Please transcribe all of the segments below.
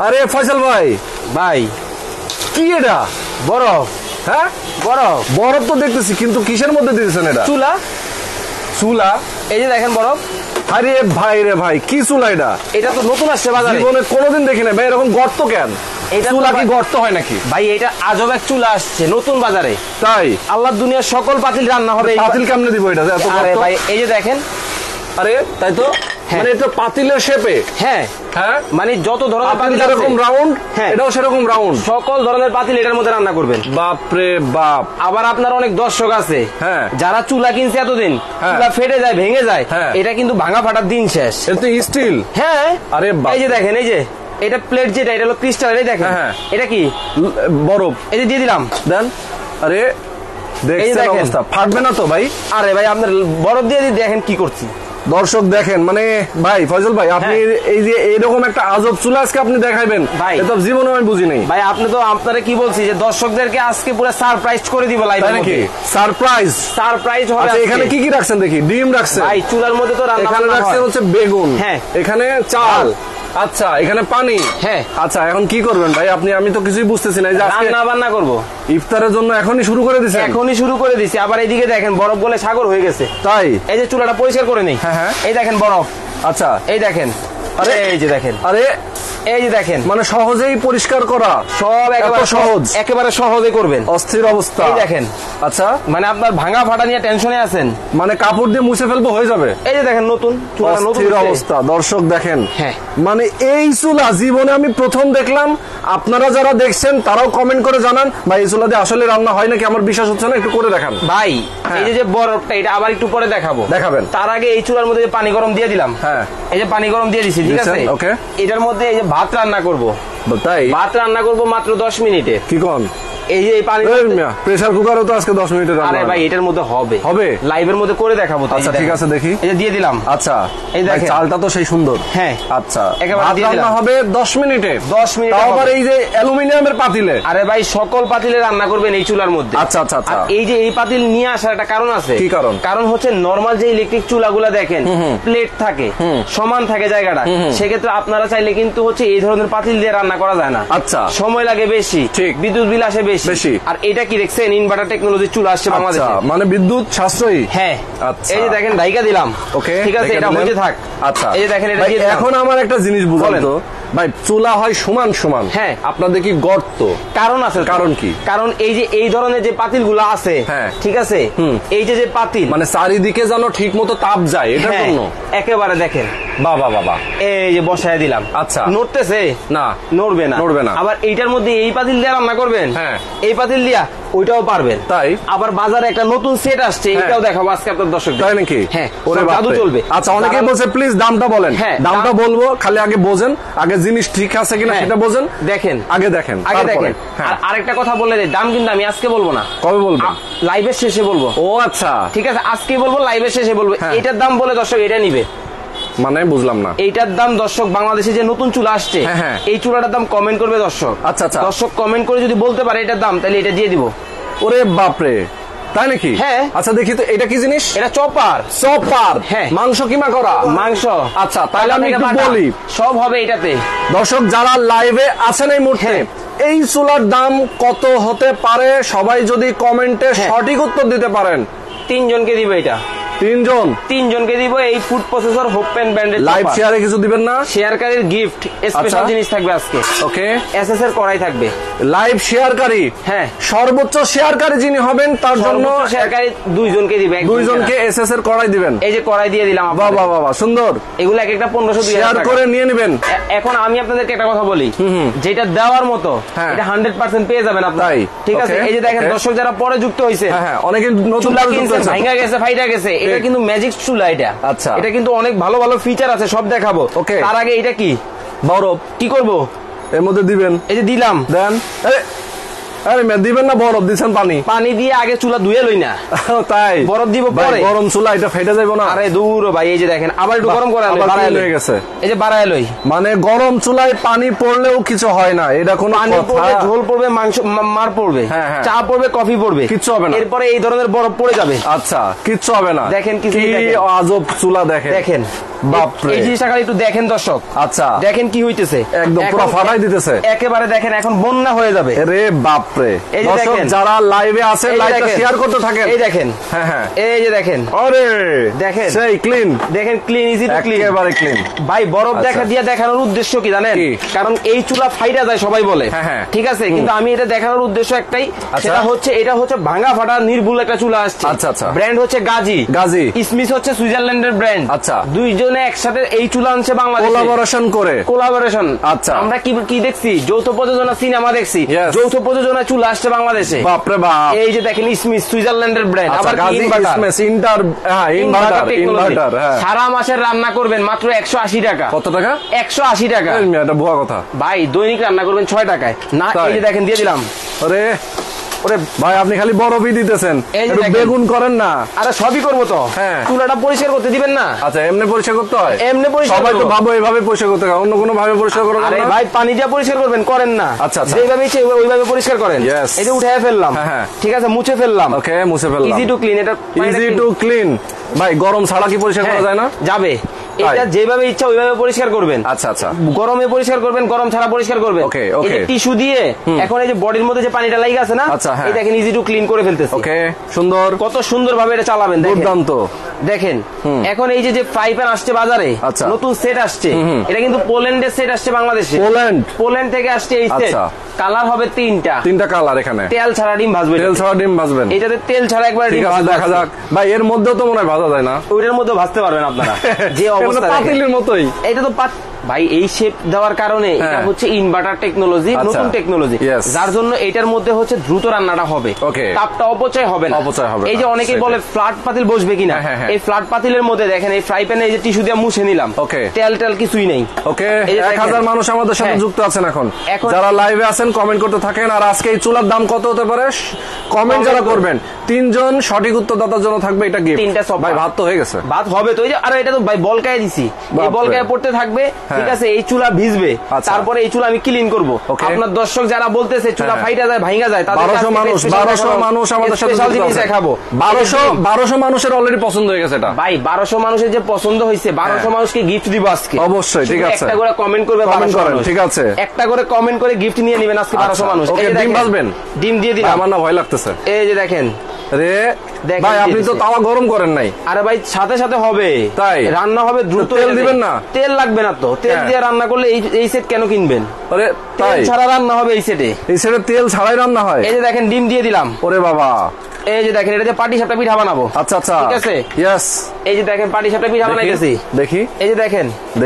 আরে ফয়সাল ভাই, ভাই কি এটা? বরফ। হ্যাঁ বরফ। বরফ তো দেখতেছি, কিন্তু কিসের মধ্যে দিয়েছেন এটা? চুলা। চুলা? এই যে দেখেন বরফ। আরে ভাই রে ভাই, কি চুলা এটা? এটা তো নতুন আসছে বাজারে, জীবনে কোনোদিন দেখি না ভাই এরকম গর্ত। কেন এটা চুলা কি গর্ত হয় নাকি ভাই? এটা আজব এক চুলা আসছে নতুন বাজারে। তাই? আল্লাহ দুনিয়ার সকল পাতিল রান্না হবে। পাতিল কেমনে দিব এটা? আরে ভাই এই যে দেখেন। আরে তাই তো, মানে এটা পাতিলের শেপে। হ্যাঁ হ্যাঁ, মানে যত ধরনের পাতিল যেরকম রাউন্ড, এটাও সেরকম রাউন্ড। সকল ধরনের পাতিল এটার মধ্যে রান্না করবেন। বাপরে বাপ। আবার আপনার অনেক দর্শক আছে হ্যাঁ যারা চুলা কিনছে এতদিন, চুলা ফেটে যায়, ভেঙে যায়, এটা কিন্তু ভাঙা ফাটার দিন শেষ। এটা তো স্টিল। হ্যাঁ। আরে এই যে দেখেন, এই যে এটা প্লেট, যেটা এটা হলো ক্রিস্টাল। এই দেখেন এটা কি? বরফ। এই যে দিয়ে দিলাম, দেন। আরে দেখছেন অবস্থা, ফাটবে না তো ভাই? আরে ভাই আপনার বরফ দিয়ে দেখেন কি করছি। দর্শক দেখেন, মানে ভাই ফয়জল ভাই, আপনি এই যে এরকম একটা আজব চুলা আজকে আপনি দেখাইবেন ভাই, এটা জীবনে আমি বুঝি নাই ভাই। আপনি তো আপনারা কি বলছি যে দর্শকদেরকে আজকে পুরো সারপ্রাইজ করে দিব লাইভে। নাকি সারপ্রাইজ? সারপ্রাইজ হবে। আচ্ছা এখানে কি কি রাখছেন দেখি? ডিম রাখছেন ভাই, চুলার মধ্যে তো রান্না। এখানে রাখছেন হচ্ছে বেগুন, হ্যাঁ, এখানে চাল, আচ্ছা এখানে পানি, হ্যাঁ। আচ্ছা এখন কি করবেন ভাই আপনি? আমি তো কিছুই বুঝতেছি না। যে আজকে রান্না বান্না করব ইফতারের জন্য এখনই শুরু করে দিয়েছেন? এখনই শুরু করে দিছি। আবার এইদিকে দেখেন বরফ গলে সাগর হয়ে গেছে। তাই? এই যে চুলাটা পরিষ্কার করে নেই। হ্যাঁ হ্যাঁ, এই দেখেন বরফ। আচ্ছা এই দেখেন। আরে এই যে দেখেন। আরে এই যে দেখেন, মানে সহজেই পরিষ্কার করা, সব একেবারে সহজ, একেবারে সহজে করবেন। অস্থির অবস্থা। এই দেখেন। আচ্ছা, মানে আপনার ভাঙা ফাটা নিয়ে টেনশনে আছেন, মানে কাপড় দিয়ে মুছে ফেলবো, হয়ে যাবে। এই যে দেখেন নতুন চুলা, নতুন অবস্থা। দর্শক দেখেন, হ্যাঁ, মানে এই চুলা জীবনে আমি প্রথম দেখলাম। আপনারা যারা দেখছেন তারাও কমেন্ট করে জানান ভাই এই চুলা দিয়ে আসলে রান্না হয় নাকি? আমার বিশ্বাস হচ্ছে না, একটু করে দেখান ভাই। এই যে বরফটা, এটা আবার একটু পরে দেখাবো। দেখাবেন? তার আগে এই চুলার মধ্যে পানি গরম দিয়ে দিলাম। হ্যাঁ, এই যে পানি গরম দিয়ে দিছি, ঠিক আছে। ওকে, এটার মধ্যে এই যে ভাত রান্না করব। তাই? ভাত রান্না করব মাত্র 10 মিনিটে। কি কোন? এই যে পানি, প্রেসার কুকারও তো আজকে 10 মিনিটে রান্না। আরে ভাই এটার মধ্যে হবে, হবে লাইভের মধ্যে করে দেখাবো। আচ্ছা ঠিক আছে, দেখি। এই যে দিয়ে দিলাম। আচ্ছা, এই দেখেন চালটা তো সেই সুন্দর। হ্যাঁ, আচ্ছা একেবারে দিয়ে দিলাম। হবে 10 মিনিটে। 10 মিনিট। আবার এই যে অ্যালুমিনিয়ামের পাতিলে? আরে ভাই সকল পাতিলে রান্না করবেন এই চুলার মধ্যে। আচ্ছা আচ্ছা আচ্ছা। এই যে এই পাতিল নিয়ে আসার একটা কারণ আছে। কি কারণ? কারণ হচ্ছে নরমাল যে ইলেকট্রিক চুলাগুলা দেখেন প্লেট থাকে, সমান থাকে জায়গাটা, সেক্ষেত্রে আপনারা চাইলে কিন্তু হচ্ছে এই ধরনের পাতিল দিয়ে রান্না করা যায় না। আচ্ছা, সময় লাগে বেশি, ঠিক, বিদ্যুৎ বিল আসে বেশি। আর এটা কি দেখছেন, ইনভার্টার টেকনোলজি চুলা আসছে বাংলাদেশে, মানে বিদ্যুৎ সাশ্রয়ী। হ্যাঁ, এই যে দেখেন ঢাইকা দিলাম। ওকে, ঠিক আছে, এটা হইতে থাক। আচ্ছা, এই যে দেখেন এটা দিয়ে দিলাম। এখন আমার একটা জিনিস বুঝলেন তো ভাই, চুলা হয় সমান সমান, হ্যাঁ, আপনাদের কি গর্ত? কারণ আছে। কারণ কি? কারণ এই যে এই ধরনের যে পাতিল গুলা আছে, হ্যাঁ ঠিক আছে, এই যে পাতিল, মানে চারিদিকে যেন ঠিক মতো তাপ যায়, এটার জন্য একেবারে দেখেন। বাবা বাবা, এই যে বসায় দিলাম। আচ্ছা, নড়তেছে না? নড়বে না, নড়বে না। আবার এইটার মধ্যে এই পাতিল দিয়ে রান্না করবেন, হ্যাঁ, এই পাতিল দিয়া ওইটাও পারবেন। তাই? আবার বাজারে একটা নতুন সেট আসছে, এটাও দেখাবো আজকে আপনার দর্শক। তাই নাকি? হ্যাঁ, ওরে জাদু চলবে। আচ্ছা, অনেকেই বলছে প্লিজ দামটা বলেন। হ্যাঁ, দামটা বলবো, খালি আগে বোঝেন, আগে জিনিস ঠিক আছে কিনা সেটা বোঝেন। দেখেন, আগে দেখেন, আগে দেখেন। আর আরেকটা কথা বললে, দাম কিন্তু আমি আজকে বলবো না। কবে বলবো? লাইভের শেষে বলবো। ও আচ্ছা, ঠিক আছে, আজকে বলবো, লাইভের শেষে বলবো। এটার দাম বলে দর্শক এটা নিবে, মানে বুঝলাম না। এইটার দাম দর্শক, বাংলাদেশে যে নতুন চুলা আসছে, এই চুলাটার দাম কমেন্ট করবে দর্শক। আচ্ছা আচ্ছা, দর্শক কমেন্ট করে যদি বলতে পারে এটার দাম, তাহলে এটা দিয়ে দিব। ওরে বাপরে, তাই নাকি? হ্যাঁ। আচ্ছা দেখি তো, এটা কি জিনিস? এটা চপার। চপার, হ্যাঁ। মাংস কিমা করা? মাংস। আচ্ছা, তাহলে আমি একটু বলি, সব হবে এটাতে। দর্শক যারা লাইভে আছেন এই মুহূর্তে, এই চুলার দাম কত হতে পারে সবাই যদি কমেন্টে সঠিক উত্তর দিতে পারেন, 3 জনকে দিব এটা। 3 জনকে দিব এই ফুড প্রসেসর হোপেন ব্র্যান্ডের। লাইভ শেয়ারে কিছু দিবেন না? শেয়ারকারীর গিফট স্পেশাল জিনিস থাকবে আজকে। ওকে, এসএস এর কড়াই থাকবে। লাইভ শেয়ারকারী, হ্যাঁ, সর্বোচ্চ শেয়ারকারী যিনি হবেন তার জন্য শেয়ারকারী 2 জনকে দিবে। 2 জনকে এসএস এর কড়াই দিবেন। এই যে কড়াই দিয়ে দিলাম। বাহ বাহ বাহ, সুন্দর। এগুলো এক একটা 1500 শেয়ার করে নিয়ে নেবেন। এখন আমি আপনাদেরকে একটা কথা বলি, যেটা দেওয়ার মতো এটা 100% পেয়ে যাবেন আপনারা। ঠিক আছে, এই যে দেখেন দর্শক যারা পরে যুক্ত হইছে, হ্যাঁ, অনেকে নতুন যুক্ত হইছে, ভাঙা গেছে, ফাইটা গেছে, এটা কিন্তু ম্যাজিক চুলা এটা। আচ্ছা, এটা কিন্তু অনেক ভালো ভালো ফিচার আছে, সব দেখাবো। ওকে, তার আগে এটা কি বরফ, কি করব এর মধ্যে দিবেন? এই যে দিলাম, দেন। আরে মে দিবেন না বরফ দিছেন পানি? পানি দিয়ে আগে চুলা ধুয়ে লই না। তাই বরফ দিব পরে? গরম চুলা এটা ফেটে যাবে না? আরে দূর ভাই, এই যে দেখেন আবার একটু গরম করা হয়ে গেছে, এই যে বাড়ায় লই। মানে গরম চুলায় পানি পড়লেও কিছু হয় না, এটা কোনো পানি পড়বে, ঝোল পড়বে, মাংস মার পড়বে, চা পড়বে, কফি পড়বে, কিচ্ছু হবে না। এরপরে এই ধরনের বরফ পড়ে যাবে। আচ্ছা, কিচ্ছু হবে না। দেখেন কি আজব চুলা, দেখেন দেখেন বাপরে, এই জিনিসটা খালি একটু দেখেন দর্শক। আচ্ছা দেখেন কি হইতেছে, একদম পুরো ফাটাই দিতেছে একেবারে। দেখেন এখন বন্যা হয়ে যাবে। আরে বাপরে, দর্শক যারা লাইভে আছে লাইভটা শেয়ার করতে থাকেন। এই দেখেন, হ্যাঁ হ্যাঁ, এই যে দেখেন, আরে দেখেন সেই ক্লিন, দেখেন ক্লিন, ইজি টু ক্লিন, একেবারে ক্লিন। ভাই বরফ দেখা দিয়ে দেখানোর উদ্দেশ্য কি জানেন? কারণ এই চুলা ফাইটা যায় সবাই বলে, ঠিক আছে, কিন্তু আমি এটা দেখানোর উদ্দেশ্য একটাই, সেটা হচ্ছে এটা হচ্ছে ভাঙা ফাটা নির্ভুল একটা চুলা আসছে। আচ্ছা আচ্ছা, ব্র্যান্ড হচ্ছে গাজী, স্মিথ হচ্ছে সুইজারল্যান্ডের ব্র্যান্ড। আচ্ছা, দুইজনে একসাথে এই চুলা আনছে বাংলাদেশে, কোলাবোরেশন। আচ্ছা, আমরা কি দেখছি, যৌথ প্রযোজনা সিনেমা দেখছি, যৌথ প্রযোজনা চুলা আসছে বাংলাদেশে। বাপরে বাপ, এই যে দেখেন স্মিথ সুইজারল্যান্ডের ব্র্যান্ড, আবার ইনভার্টার। সারা মাসের রান্না করবেন মাত্র 180 টাকা। কত টাকা? 180 টাকা। এটা ভুয়া কথা ভাই, দৈনিক রান্না করবেন 6 টাকায় না। এই যে দেখেন দিয়ে দিলাম। আরে ওরে ভাই, আপনি খালি বরফই দিতেছেন, বেগুন করেন না? আরে সবই করবো তো, চুলাটা পরিষ্কার করতে দিবেন না? আচ্ছা, এমনি পরিষ্কার করতে হয়? এমনি পরিষ্কার, সবাই তো ভাবো এইভাবে পরিষ্কার করতে হয়, অন্য কোনো ভাবে পরিষ্কার করবেন? আরে ভাই, পানি দিয়ে পরিষ্কার করবেন, করেন না? আচ্ছা আচ্ছা, যেভাবে ইচ্ছে ওইভাবে পরিষ্কার করেন। এই যে উঠে ফেললাম, ঠিক আছে, মুছে ফেললাম, ওকে মুছে ফেললাম, ইজি টু ক্লিন। এটা ইজি টু ক্লিন। ভাই গরম ছাড়া কি পরিষ্কার করা যায় না? যাবে, এটা যেভাবে ইচ্ছা ওইভাবে পরিষ্কার করবেন। আচ্ছা আচ্ছা, গরমে পরিষ্কার করবেন, গরম ছাড়া পরিষ্কার করবেন। ওকে ওকে, টিস্যু দিয়ে এখন এই যে বডির মধ্যে যে পানিটা লাগে আছে না, এই দেখেন ইজি টু ক্লিন করে ফেলতেছে। ওকে, সুন্দর, কত সুন্দর ভাবে এটা চালাবেন, দুর্দান্ত। দেখেন এখন এই যে ফ্রাই প্যান আসছে বাজারে, নতুন সেট আসছে, এটা কিন্তু পোল্যান্ডের সেট আসছে বাংলাদেশে, পোল্যান্ড থেকে আসছে এই সেট। কালার হবে তিনটা কালার। এখানে তেল ছাড়া ডিম ভাজবেন, এটাতে তেল ছাড়া একবার ডিম দেখা যাক। ভাই এর মধ্যেও তো মনে হয় ভাজা যায় না? ওইটার মধ্যে ভাজতে পারবেন আপনারা, যে অবস্থা পাতিলের মতোই। এটা তো ভাই এই শেপ দেওয়ার কারণে এটা হচ্ছে ইনভার্টার টেকনোলজি, নতুন টেকনোলজি, যার জন্য এটার মধ্যে হচ্ছে দ্রুত রান্নাটা হবে, তাপটা অপচয় হবে না। এই যে অনেকেই বলে ফ্ল্যাট পাতিল বসবে কিনা, এই ফ্ল্যাট পাতিলের মধ্যে দেখেন এই ফ্রাই প্যানে এই যে টিস্যু দিয়ে মুছে নিলাম, তেল কিছুই নেই। ওকে, 1000 মানুষ আমাদের সাথে যুক্ত আছেন এখন, যারা লাইভে আছেন কমেন্ট করতে থাকেন। আর আজকে এই চুলার দাম কত হতে পারে কমেন্ট যারা করবেন, 3 জন সঠিক উত্তরদাতার জন্য থাকবে এটা গিফট। 3টা সব। ভাই ভাত তো হয়ে গেছে, ভাত হবে তো। এই যে আরে এটা তো ভাই বলকায় দিছি, এই বলকায় পড়তে থাকবে, ঠিক আছে। এই চুলা ভিজবে, তারপরে এই চুলা আমি ক্লিন করব। আপনার দর্শক যারা বলতেছে চুলা ফাইটা যায়, ভাঙা যায়, তাদের 1200 মানুষ আমাদের সাথে দেখাবো। 1200 মানুষের অলরেডি পছন্দ হয়ে গেছে এটা। ভাই 1200 মানুষের যে পছন্দ হয়েছে, 1200 মানুষকে গিফট দিব আজকে অবশ্যই। ঠিক আছে, একটা করে কমেন্ট করবে, 1200 মানুষ, ঠিক আছে, একটা করে কমেন্ট করে গিফট নিয়ে নেবেন আজকে 1200 মানুষ। ডিম ভাজবেন? ডিম দিয়ে দিলাম। আমার না ভয় লাগতেছে। এই যে দেখেন, রে ভাই আপনি তো তাওয়া গরম করেন নাই? আরে ভাই সাথে সাথে হবে, তাই রান্না হবে দ্রুত। তেল দিবেন না? তেল লাগবে না তো, তেল দিয়ে রান্না করলে এই সেট কেন কিনবেন? আরে তেল ছাড়া রান্না হবে এই সেটে, এই সেটে তেল ছাড়াই রান্না হয়। এই যে দেখেন ডিম দিয়ে দিলাম। ওরে বাবা, এই যে দেখেন এটা যে পাটি সাপটা পিঠা বানাবো। আচ্ছা আচ্ছা, ঠিক আছে, ইয়েস। এই যে দেখেন পাটি সাপটা পিঠা বানাইতেছি, দেখি। এই যে দেখেন,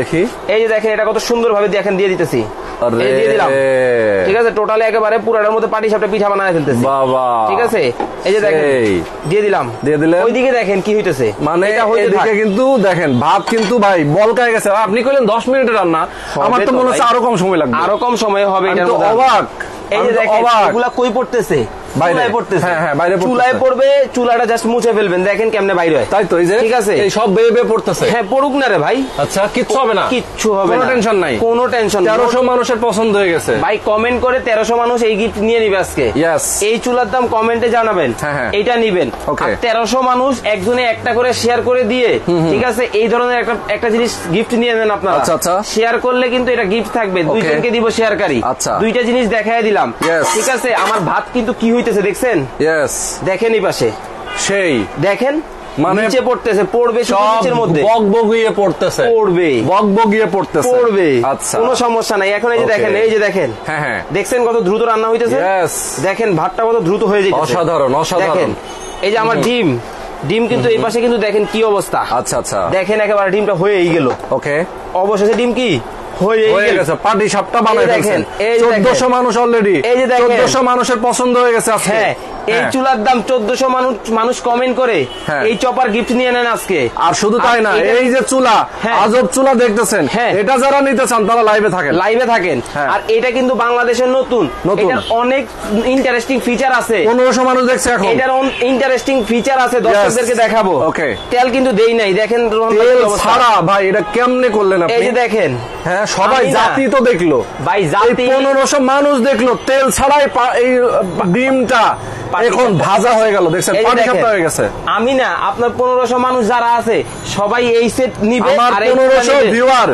এই যে দেখেন এটা কত সুন্দর ভাবে দেখেন দিয়ে দিতেছি, দিয়ে দিলাম। ঠিক আছে, টোটালি একেবারে পুরাটার মধ্যে পাটি সাপটা পিঠা বানায় ফেলতেছি। বাবা, ঠিক আছে, এই যে দেখেন দিয়ে দিলাম। ওইদিকে দেখেন কি হইতেছে, মানে এদিকে কিন্তু দেখেন ভাত কিন্তু ভাই বলকায় গেছে। আপনি কইলেন 10 মিনিটের রান্না, আমার তো মনে হচ্ছে আরো কম সময় লাগবে। আরো কম সময় হবে, এটা অবাক। এই যে দেখেন এগুলা কই পড়তেছে, চুলায় পড়তেছে। চুলায় পড়বে, চুলাটা জাস্ট মুছে ফেলবেন, দেখেন কেমনে বাইরে হয়। তাই তো, এই যে ঠিক আছে, এই সব বেয়ে পড়তেছে। হ্যাঁ পড়ুক না রে ভাই। আচ্ছা, কিচ্ছু হবে না, কিচ্ছু হবে না, কোনো টেনশন নাই, কোনো টেনশন। 1300 মানুষের পছন্দ হয়ে গেছে ভাই। কমেন্ট করে 1300 মানুষ এই গিফট নিয়ে নিবে আজকে। এই চুলার দাম কমেন্টে জানাবেন, এইটা নিবেন। 1300 মানুষ একজনে একটা করে শেয়ার করে দিয়ে, ঠিক আছে, এই ধরনের একটা জিনিস গিফট নিয়ে নেন আপনারা। আচ্ছা, শেয়ার করলে কিন্তু এটা গিফট থাকবে, দুইজনকে দিব শেয়ারকারী। দুইটা জিনিস দেখাই দিলাম, ঠিক আছে। আমার ভাত কিন্তু কি হইতেছে দেখছেন? দেখেন এই পাশে, সেই দেখেন মানে নিচে পড়তেছে, পড়বে নিচের মধ্যে, বকবগিয়ে পড়তেছে, বকবগিয়ে পড়বে। আচ্ছা, কোনো সমস্যা নাই। এখন এই যে দেখেন, এই যে দেখেন, হ্যাঁ দেখছেন কত দ্রুত রান্না হইতেছে। দেখেন ভাতটা কত দ্রুত হয়ে যাচ্ছে, অসাধারণ অসাধারণ। এই যে আমার ডিম কিন্তু এই পাশে কিন্তু দেখেন কি অবস্থা। আচ্ছা আচ্ছা, দেখেন একেবারে ডিমটা হয়েই গেল। ওকে, অবশেষে ডিম কি হয়ে গেছে, পাটি সাপটা বানায় ফেলছেন। 1400 মানুষ অলরেডি, 1400 মানুষের পছন্দ হয়ে গেছে আজকে। এই চুলার দাম 1400 মানুষ কমেন্ট করে এই চপার গিফট নিয়ে নেন আজকে। আর শুধু তাই না, এই যে চুলা, আজব চুলা দেখতেছেন, এটা যারা নিতে চান তারা লাইভে থাকেন। আর এটা কিন্তু বাংলাদেশের নতুন, এটার অনেক ইন্টারেস্টিং ফিচার আছে। 1500 মানুষ দেখছে এখন। এটার ইন্টারেস্টিং ফিচার আছে, দর্শকদেরকে দেখাবো। ওকে, তেল কিন্তু দেই নাই, দেখেন তেল ছাড়া। ভাই এটা কেমনে করলেন আপনি? এই যে দেখেন, হ্যাঁ সবাই জাতি তো দেখলো ভাই, জাতি 1500 মানুষ দেখলো তেল ছাড়াই এই ডিমটা এখন ভাজা হয়ে গেল। দেখছেন পাটি সাপটা হয়ে গেছে। আমি না, আপনার 1500 মানুষ যারা আছে সবাই এই সেট নিবে। আমার 1500 ভিউয়ার,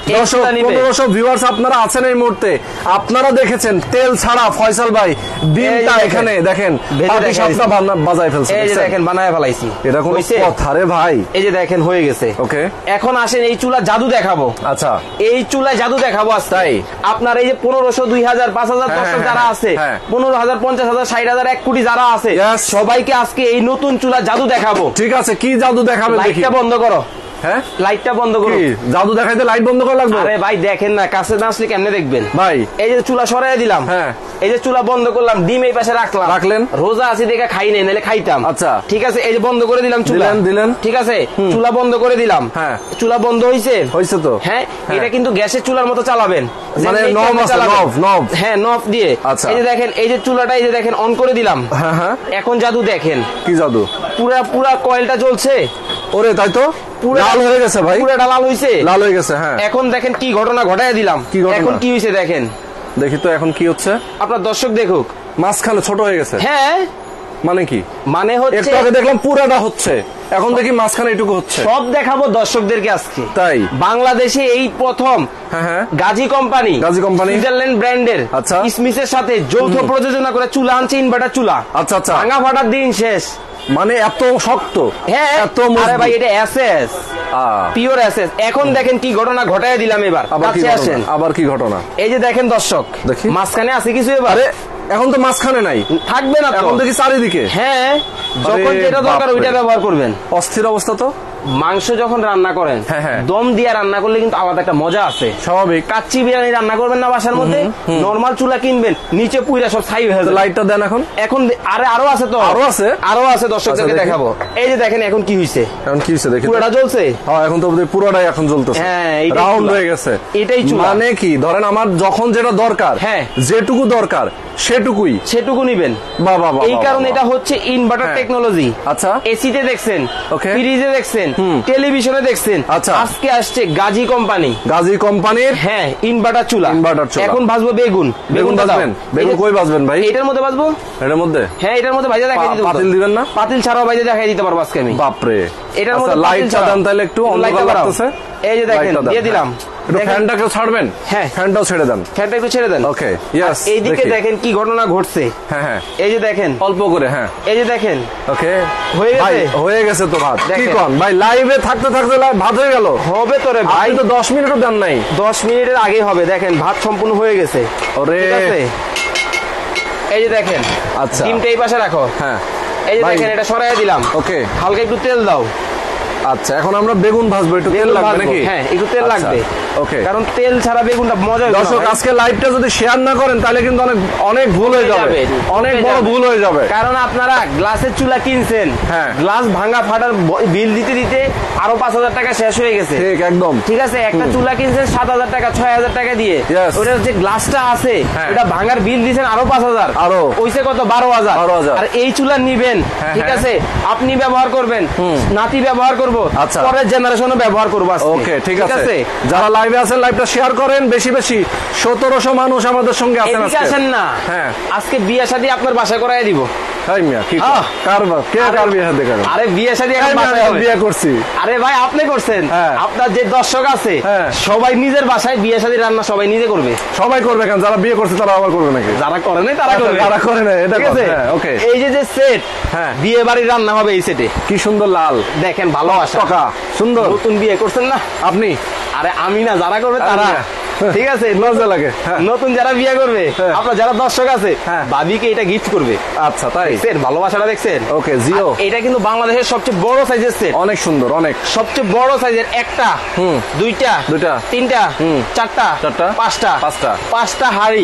1500 ভিউয়ার্স আপনারা আছেন এই মুহূর্তে, আপনারা দেখেছেন তেল ছাড়া ফয়সাল ভাই ডিমটা এখানে দেখেন পাটি সাপটা বাজায় ফেলছে। এই যে দেখেন বানায় ফেলাইছি। এটা কোন কথা রে ভাই? এই যে দেখেন হয়ে গেছে। ওকে, এখন আসেন এই চুলা জাদু দেখাবো। আচ্ছা, এই চুলায় জাদু দেখাবো আজ। তাই আপনার এই যে 1500, 2000, 5000 দর্শক যারা আছে, 15000, 50000, 60000, 1 কোটি যারা আছে, সবাইকে আজকে এই নতুন চুলা জাদু দেখাবো। ঠিক আছে, কি জাদু দেখাবেন? লাইটটা বন্ধ করো। হ্যাঁ, লাইটটা বন্ধ করো। জাদু দেখাইতে লাইট বন্ধ করা লাগবে? আরে ভাই দেখেন না, কাছে না আসলে কেমনে দেখবেন ভাই? এই যে চুলা সরাই দিলাম, এই যে চুলা বন্ধ করলাম, ডিম এই পাশে রাখলেন। রোজা আছি দেখে খাই নাই, নাহলে খাইতাম। আচ্ছা ঠিক আছে, এই যে বন্ধ করে দিলাম চুলা, দিলেন। ঠিক আছে, চুলা বন্ধ করে দিলাম। চুলা বন্ধ হয়েছে তো। হ্যাঁ, এটা কিন্তু গ্যাসের চুলার মতো চালাবেন, মানে নব। হ্যাঁ, নব দিয়ে। এই যে দেখেন, এই যে চুলাটা এই যে দেখেন অন করে দিলাম। এখন জাদু দেখেন। কি জাদু? পুরা কয়েলটা জ্বলছে। ওরে তাই তো, লাল হয়ে গেছে ভাই, পুরাটা লাল হয়েছে, লাল হয়ে গেছে। হ্যাঁ, এখন দেখেন কি ঘটনা ঘটায় দিলাম। এখন কি হয়েছে দেখেন, দেখি তো এখন কি হচ্ছে। আপনার দর্শক দেখুক, মাঝখানে ছোট হয়ে গেছে। হ্যাঁ, মানে কি? মানে হচ্ছে একটু আগে দেখলাম পুরাটা হচ্ছে, এখন দেখি মাঝখানে এটুকু হচ্ছে। সব দেখাবো দর্শকদেরকে আজকে। তাই বাংলাদেশে এই প্রথম গাজী কোম্পানি সুইজারল্যান্ড ব্র্যান্ডের স্মিথের সাথে যৌথ প্রযোজনা করে চুলা আনছে, ইনভার্টার চুলা। আচ্ছা, ভাঙা ফাটার দিন শেষ। মানে এত শক্ত? হ্যাঁ, এত ভাই, এটা এসএস, পিওর এসএস। এখন দেখেন কি ঘটনা ঘটায় দিলাম। এবার আবার কি ঘটনা? এই যে দেখেন দর্শক, মাঝখানে আছে কিছু। এবার এখন তো মাঝখানে নাই, থাকবে না, এখন দেখি চারিদিকে। হ্যাঁ, যখন যেটা দরকার ওইটা ব্যবহার করবেন। অস্থির অবস্থা তো। মাংস যখন রান্না করেন, দম দিয়ে রান্না করলে কিন্তু আলাদা একটা মজা আছে। স্বাভাবিক। কাচ্চি বিরিয়ানি রান্না করবেন না বাসার মধ্যে, নরমাল চুলা কিনবেন, নিচে পুইরা সব ছাই হয়ে যায়। লাইটটা দেন এখন। আরো আছে তো, আরো আছে দর্শকদেরকে দেখাবো। এই যে দেখেন এখন কি হইছে। দেখি পুরোটা জ্বলছে। হ্যাঁ, এখন তো পুরোটাই এখন জ্বলতেছে। হ্যাঁ, রাউন্ড হয়ে গেছে। এটাই চুলা। মানে কি, ধরেন আমার যখন যেটা দরকার, যেটুকু দরকার সেটুকু নিবেন। এই কারণে এটা হচ্ছে ইনভার্টার টেকনোলজি। আচ্ছা, এসিতে দেখছেন, ফ্রিজে দেখছেন, টেলিভিশনে দেখছেন। আচ্ছা, আজকে আসছে গাজী কোম্পানির ইনভার্টার চুলা। এখন ভাজবো বেগুন ভাজবেন। বেগুন কই ভাজবেন ভাই? এটার মধ্যে ভাজবো। এটার মধ্যে? হ্যাঁ, এটার মধ্যে ভাজা দেখাই দিতে। পাতিল দিবেন না? পাতিল ছাড়াও ভাজা দেখাই দিতে পারবো আজকে আমি। বাপরে, এটার মধ্যে লাইট দেন তাহলে একটু অন্ধকার লাগতেছে। এই যে দেখেন, দিয়ে দিলাম। ফ্যানটাকে ছাড়বেন? হ্যাঁ, ফ্যানটাও ছেড়ে দেন। ফ্যানটা একটু ছেড়ে দেন। ওকে, ইয়েস। এইদিকে দেখেন কি ঘটনা ঘটছে। হ্যাঁ, এই যে দেখেন অল্প করে। হ্যাঁ, এই যে দেখেন। ওকে, হয়ে গেছে তো ভাত। কি কোন ভাই, লাইভে থাকতে ভাত হয়ে গেল? হবে তো রে ভাই, তো 10 মিনিটও দেন নাই। 10 মিনিটের আগে হবে। দেখেন ভাত সম্পূর্ণ হয়ে গেছে। ওরে, এই যে দেখেন। আচ্ছা, ডিমটা এই পাশে রাখো। হ্যাঁ, এই যে দেখেন, এটা সরাইয়া দিলাম। ওকে, হালকা একটু তেল দাও। আচ্ছা, এখন আমরা বেগুন ভাজবো। একটু তেল লাগবে নাকি? হ্যাঁ, একটু তেল লাগবে। ওকে, কারণ তেল ছাড়া বেগুনটা মজা। দর্শক, আজকে লাইভটা যদি শেয়ার না করেন তাহলে কিন্তু অনেক ভুল হয়ে যাবে, অনেক বড় ভুল হয়ে যাবে। কারণ আপনারা গ্লাসের চুলা কিনছেন, গ্লাস ভাঙা ফাটার বিল দিতে দিতে আরো 5000 টাকা শেষ হয়ে গেছে। ঠিক, একদম ঠিক আছে। একটা চুলা কিনছেন 7000 টাকা, 6000 টাকা দিয়ে। ওটার যে গ্লাসটা আছে ওটা ভাঙার বিল দিয়েছেন আরো 5000, আরো হইছে কত? 12000। আর এই চুলা নিবেন, ঠিক আছে, আপনি ব্যবহার করবেন, নাতি ব্যবহার করবো, পরের জেনারেশনও ব্যবহার করবো। ওকে, ঠিক আছে। যারা লাইভে আছেন লাইভটা শেয়ার করেন বেশি বেশি। 1700 মানুষ আমাদের সঙ্গে আছেন। আসেন না, হ্যাঁ, আজকে বিয়ে শাদী আপনার বাসায় করাই দিব। আরে বিয়ে শাদী বিয়ে করছি। আরে ভাই, আপনি করছেন, আপনার যে দর্শক আছে সবাই নিজের বাসায় বিয়ে শাদী রান্না সবাই নিজে করবে। সবাই করবে, কেন? যারা বিয়ে করছে তারা আবার করবে নাকি? যারা করে নাই তারা করবে, তারা করে নাই। এটা ঠিক আছে। ওকে, এই যে সেট, বিয়ে বাড়ির রান্না হবে এই সেটে। কি সুন্দর লাল, দেখেন ভালোবাসা, সুন্দর। নতুন বিয়ে করছেন না আপনি? আরে আমি না, যারা করবে তারা। ঠিক আছে, লজ্জা লাগে। নতুন যারা বিয়ে করবে, আপনার যারা দর্শক আছে, ভাবিকে এটা গিফট করবে। আচ্ছা, তাই দেখছেন ভালোবাসাটা দেখছেন? ওকে, জিও। এটা কিন্তু বাংলাদেশের সবচেয়ে বড় সাইজের সেট। অনেক সুন্দর, অনেক সবচেয়ে বড় সাইজের একটা, দুইটা, তিনটা, চারটা, পাঁচটা হাড়ি,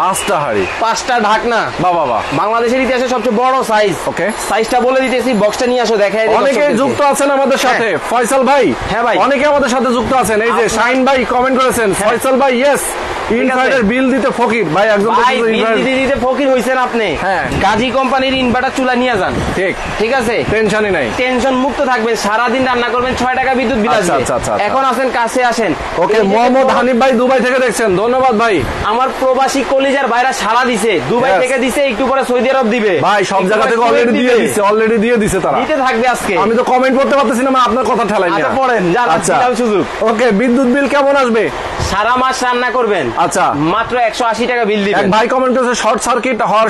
5টা ঢাকনা। বাবা, বাংলাদেশের ইতিহাসে সবচেয়ে বড় সাইজ। ওকে, সাইজটা বলে দিতেছি, বক্সটা নিয়ে আসো দেখাই। অনেকে যুক্ত আছেন আমাদের সাথে। ফয়সাল ভাই, হ্যাঁ ভাই, অনেকে আমাদের সাথে যুক্ত আছেন। এই যে শাইন ভাই কমেন্ট করেছেন, ফয়সাল ভাই ইয়েস, ইনভার্টার বিল দিতে ফকির ভাই, একদম দিতে ফকির হইছেন আপনি। হ্যাঁ, গাজী কোম্পানির ইনভার্টার চুলা নিয়ে যান। ঠিক আছে, টেনশনই নাই, টেনশন মুক্ত থাকবেন। সারাদিন রান্না করবেন, 6 টাকা বিদ্যুৎ বিল আসবে। এখন আসেন, কাছে আসেন। ওকে, মোহাম্মদ হানিফ ভাই দুবাই থেকে দেখছেন, ধন্যবাদ ভাই। আমার প্রবাসী কলিজার ভাইরা সারা দিছে, দুবাই থেকে দিছে, একটু পরে সৌদি আরব দিবে ভাই, সব জায়গা থেকে অলরেডি দিয়ে দিছে তারা, দিতে থাকবে আজকে। আমি তো কমেন্ট করতে পারতেছি না, আপনার কথা ঠেলাই না। আচ্ছা পড়েন, জানার সুযোগ। ওকে, বিদ্যুৎ বিল কেমন আসবে? সারা মাস রান্না করবেন, আচ্ছা, মাত্র 180 টাকা বিল দিবেন। ভাই কমেন্ট করেছে শর্ট সার্কিট হওয়ার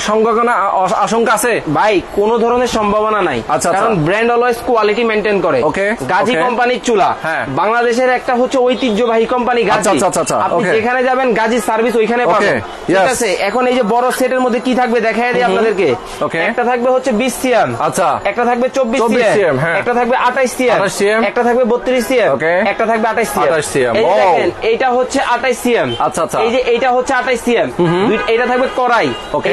আশঙ্কা আছে? ভাই, কোনো ধরনের সম্ভাবনা নাই, কারণ ব্র্যান্ড অলওয়েজ কোয়ালিটি মেইনটেইন করে। ওকে, গাজী কোম্পানির চুলা বাংলাদেশের একটা হচ্ছে ঐতিহ্যবাহী কোম্পানি গাজী। আপনি যেখানে যাবেন গাজী সার্ভিস ওইখানে পাবেন। ঠিক আছে, এখন এই যে বড় সেটের মধ্যে কি থাকবে দেখাই দিই আপনাদেরকে। একটা থাকবে হচ্ছে 20 সিএম, আচ্ছা, একটা থাকবে 24 সিএম, একটা থাকবে 28 সিএম, একটা থাকবে 32 সিএম, একটা থাকবে 28 সিএম। এই দেখেন, এইটা হচ্ছে 28 সিএম। আচ্ছা, এই যে এইটা হচ্ছে 28 সিএম, এটা থাকবে কড়াই,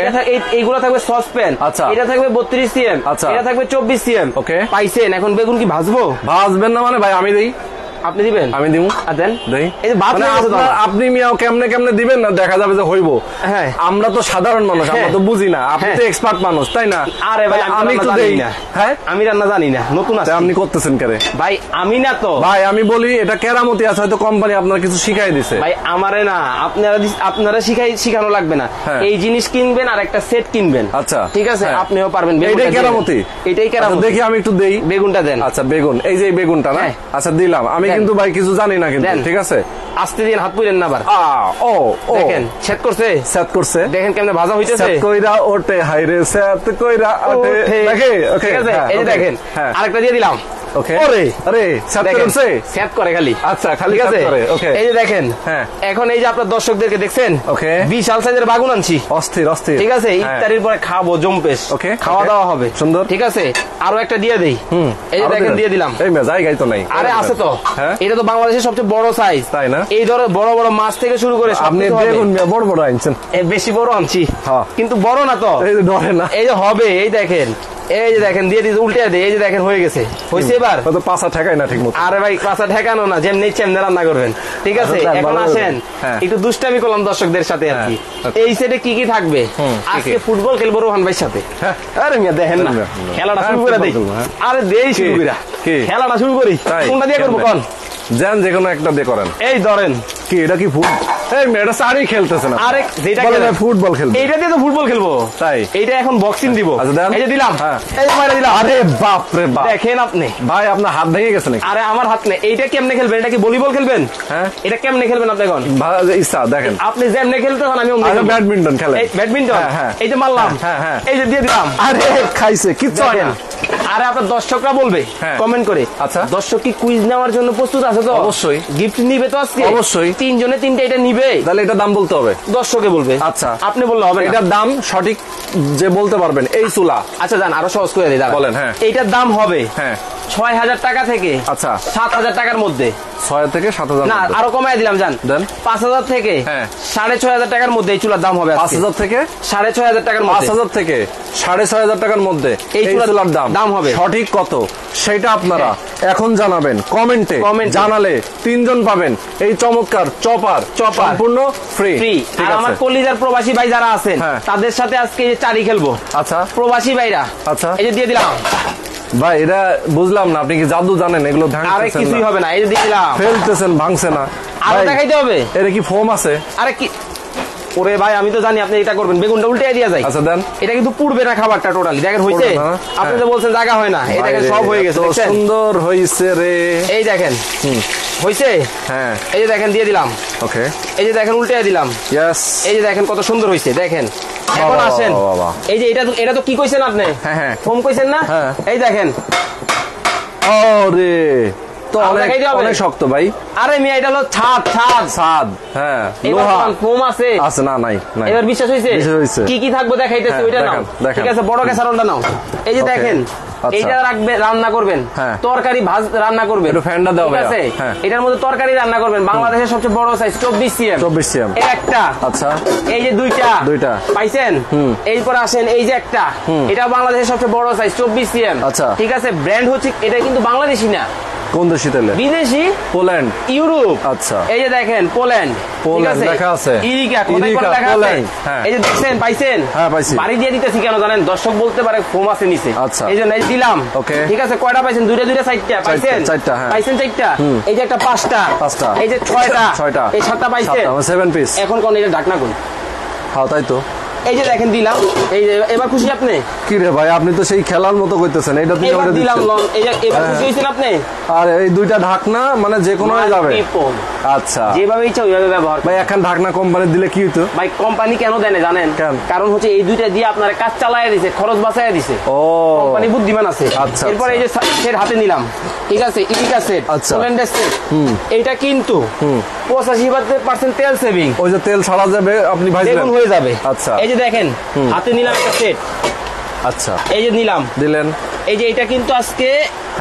এইগুলো থাকবে সসপ্যান, এটা থাকবে 32 সিএম, এটা থাকবে 24 সিএম। পাইছেন? এখন বেগুন কি ভাজবেন না? মানে ভাই আমি দিই, আপনি দিবেন? আমি দিব। দেন। এই যে আপনি মিয়াও কেমনে দিবেন না, দেখা যাবে যে হইব। হ্যাঁ, আমরা তো সাধারণ মানুষ, আমরা তো বুঝি না, আপনি তো এক্সপার্ট মানুষ, তাই না? আরে ভাই, আমি তো দেই না। হ্যাঁ, আমি রান্না জানি না, নতুন আছে। আপনি করতেছেন কেন ভাই? আমি না তো ভাই, আমি বলি এটা কেরামতি আছে, হয়তো কোম্পানি আপনার কিছু শিখাই দিছে। ভাই আমারে না, আপনারা শিখানো লাগবে না। এই জিনিস কিনবেন আর একটা সেট কিনবেন। আচ্ছা, ঠিক আছে, আপনিও পারবেন। এটাই কেরামতি, এটাই কেরামতি। দেখি আমি একটু দেই। বেগুনটা দেন। আচ্ছা, বেগুন, এই যে বেগুনটা না? আচ্ছা, দিলাম। আমি কিন্তু ভাই কিছু জানি না, কিন্তু ঠিক আছে, আস্তে দিন, হাত পুড়েন না আবার। দেখেন, সেট করছে, দেখেন কেমনে ভাজা হইতেছে। সেট কইরা ওঠে, হাইরে সেট কইরা ওঠে। ঠিক আছে, এই যে দেখেন, আরেকটা দিয়ে দিলাম। ওকে, আরে সেট করে খালি। আচ্ছা, খালি আছে। ওকে, এই যে দেখেন, এখন এই যে আপনার দর্শকদেরকে দেখছেন, ওকে, বিশাল সাইজের বাগুন আনছি। অস্থির। ঠিক আছে, ইফতারির পরে খাবো জম্পেশ। ওকে, খাওয়া দাওয়া হবে সুন্দর। ঠিক আছে, আরো একটা দিয়ে দেই। এই যে দেখেন, দিয়ে দিলাম। এই জায়গায় তো নাই। আরে আছে তো, এটা তো বাংলাদেশের সবচেয়ে বড় সাইজ, তাই না? এই ধরো বড় বড় মাছ থেকে শুরু করে আপনি বেগুন বড় আনছেন। বেশি বড় আনছি, কিন্তু বড় না তো, এই যে ধরে না, এই যে হবে। এই দেখেন, এই যে দেখেন, দিয়ে দিয়েছে, উল্টে দিয়ে, এই যে দেখেন হয়ে গেছে। হয়েছে এবার? তো পাছা ঠেকাই না ঠিক মতো। আরে ভাই, পাছা ঠেকানো না, যেমনি চেমনে রান্না করবেন। ঠিক আছে, এখন আসেন, একটু দুষ্টামি করলাম দর্শকদের সাথে আর কি। এই সেটে কি কি থাকবে? আজকে ফুটবল খেলবো রোহান ভাইয়ের সাথে। আরে মিয়া দেখেন না, খেলাটা শুরু করে দেই। আরে দেই শুরু কইরা, খেলাটা শুরু করি। কোনটা দিয়ে করবো কোন? যান, যে কোনো একটা দিয়ে করেন। এই ধরেন, কি এটা কি এটা সারি খেলতেছে না? আরে যেটা ফুটবল খেলবো, এইটা দিয়ে তো ফুটবল খেলবো। তাই এইটা এখন বক্সিং দিব। এই যে দিলাম, এই যে মাইরা দিলাম। আরে বাপ রে বাপ, দেখেন আপনি ভাই, আপনার হাত ভেঙে গেছে নাকি? আরে আমার হাত নেই। এইটা কেমনে খেলবেন? এটা কি ভলিবল খেলবেন? হ্যাঁ, এটা কেমনে খেলবেন আপনি এখন? ইচ্ছা দেখেন, আপনি যেমনে খেলতে হন, আমি ব্যাডমিন্টন খেলেন। ব্যাডমিন্টন, এই যে মারলাম, এই যে দিয়ে দিলাম। আরে খাইছে, কিচ্ছু হয় না। আরে আপনার দর্শকরা বলবে কমেন্ট করে। আচ্ছা, দর্শক কি কুইজ নেওয়ার জন্য প্রস্তুত আছে তো? অবশ্যই। গিফট নিবে তো আজকে? অবশ্যই। 3 জনে 3টা এটা নিবে, তাহলে এটা দাম বলতে হবে, দর্শকে বলবে। আচ্ছা, আপনি বললে হবে? এটার দাম সঠিক যে বলতে পারবেন এই চুলা। আচ্ছা, জান আরো সহজ করে দিই, বলেন। এইটার দাম হবে 6,000 টাকা থেকে 7,000 টাকার মধ্যে। 6 থেকে 7,000 না, আরো কমাই দিলাম, জান 5,000 থেকে 6,500 টাকার মধ্যে এই চুলার দাম হবে। 5,000 থেকে 6,500 টাকার মধ্যে, 5,000 থেকে 6,500 টাকার মধ্যে এই চুলার দাম হবে। সঠিক কত সেটা আপনারা এখন জানাবেন কমেন্টে। জানালে 3 জন পাবেন এই চমৎকার চপার, সম্পূর্ণ ফ্রি। আর আমার কলিজার প্রবাসী ভাই যারা আছেন, তাদের সাথে আজকে এই চারি খেলবো। আচ্ছা, প্রবাসী ভাইরা, আচ্ছা, এই যে দিয়ে দিলাম। ভাই, এটা বুঝলাম না, আপনি কি জাদু জানেন? এগুলো আরে কিছুই হবে না, এই যে দিয়ে দিলাম। ফেলতেছেন, ভাঙছে না। আরো দেখাইতে হবে। এটা কি ফোম আছে? আরে কি, ওরে ভাই, আমি তো জানি আপনি এটা করবেন। বেগুনটা উল্টে দিয়ে যায়। আচ্ছা, দেন। এটা কিন্তু পুড়বে না খাবারটা টোটালি। দেখেন হইছে? আপনি তো বলছেন জায়গা হয় না, এই দেখেন সব হয়ে গেছে। সুন্দর হইছে রে, এই দেখেন। হইছে? হ্যাঁ, এই যে দেখেন, দিয়ে দিলাম। ওকে, এই যে দেখেন, উল্টে দিলাম। ইয়েস, এই যে দেখেন কত সুন্দর হইছে, দেখেন। এখন আসেন, এই যে এটা তো কি কইছেন আপনি? হ্যাঁ, ফোম কইছেন না? এই দেখেন, আরে তো অনেক শক্ত ভাই। আরে মিয়া এটা হলো ছাদ। হ্যাঁ ফোম আছে না নাই। এবার বিশ্বাস হয়েছে? কি কি থাকবে দেখাইতেছি, ওইটা নাও। ঠিক আছে, বড় ক্যাসারোলটা নাও। এই যে দেখেন, এইটা রাখবে, রান্না করবেন, তরকারি রান্না করবেন, ফ্যানটা দাও। ঠিক আছে, এটার মধ্যে তরকারি রান্না করবেন। বাংলাদেশের সবচেয়ে বড় সাইজ 24 cm। এই একটা। আচ্ছা, এই যে দুইটা পাইছেন। এরপর আসেন এই যে একটা, এটা বাংলাদেশের সবচেয়ে বড় সাইজ 24 cm। আচ্ছা, ঠিক আছে, ব্র্যান্ড হচ্ছে এটা, কিন্তু বাংলাদেশি না। কোন দেশি তাহলে? বিদেশি, পোল্যান্ড, ইউরোপ। আচ্ছা, এই যে দেখেন পোল্যান্ড, ঠিক আছে, লেখা আছে ইরিকা, কোথায় কোন লেখা আছে? এই যে দেখছেন, পাইছেন? হ্যাঁ পাইছি। বাড়ি দিয়ে দিতেছি কেন জানেন? দর্শক বলতে পারে ফোম আছে নিচে, এই জন্য দিলাম। ওকে, ঠিক আছে, কয়টা পাইছেন? দুইটা চারটা পাইছেন? পাইছেন চারটা। এই যে একটা পাঁচটা, এই যে ছয়টা, এই সাতটা পাইছেন, 7 পিস। এখন কোন এটা ঢাকনা কোন? হ্যাঁ তাই তো। এই যে দেখেন দিলাম। এই যে এবার খুশি আপনি? কি রে ভাই, আপনি তো সেই খেলার মতো কইতেছেন। এটা দিলাম, এই যে এবার খুশি হইছেন আপনি? আর এই দুইটা ঢাকনা মানে যে কোনো যাবে। আচ্ছা, যেভাবে ইচ্ছা ওইভাবে ব্যবহার। ভাই এখন ঢাকনা কোম্পানি দিলে কি হইতো? ভাই কোম্পানি কেন দেয় না জানেন? কারণ হচ্ছে এই দুইটা দিয়ে আপনার কাজ চালায় দিছে, খরচ বাঁচায় দিছে। ও, কোম্পানি বুদ্ধিমান আছে। আচ্ছা, এরপর এই যে সেট হাতে নিলাম, ঠিক আছে, ইরিকা সেট, পোল্যান্ডের সেট। এইটা কিন্তু 85% তেল সেভিং। ওই যে তেল ছাড়া যাবে, আপনি ভাই দেখুন হয়ে যাবে। আচ্ছা, এই যে দেখেন হাতে নিলাম একটা সেট। আচ্ছা, এই যে নিলাম, দিলেন। এই যে এটা কিন্তু আজকে